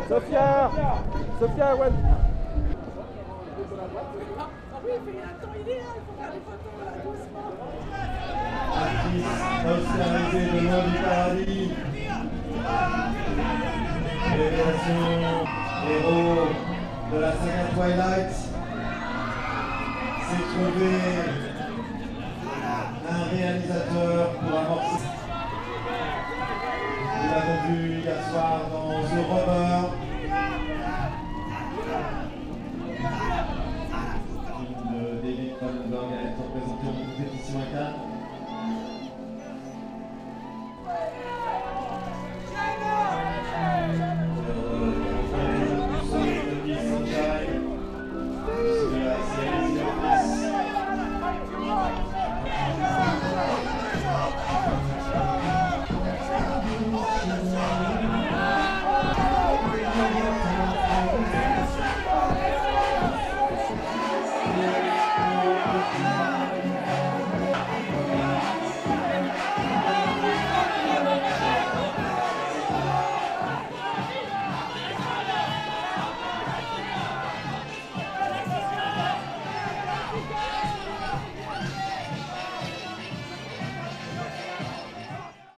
Sophia, Sophia, ouais. Actrice oscarisée de loin du paradis. Révélation, héros de la saga Twilight. S'est trouvé un réalisateur pour amorcer. Nous l'avons vu hier soir dans The Robot.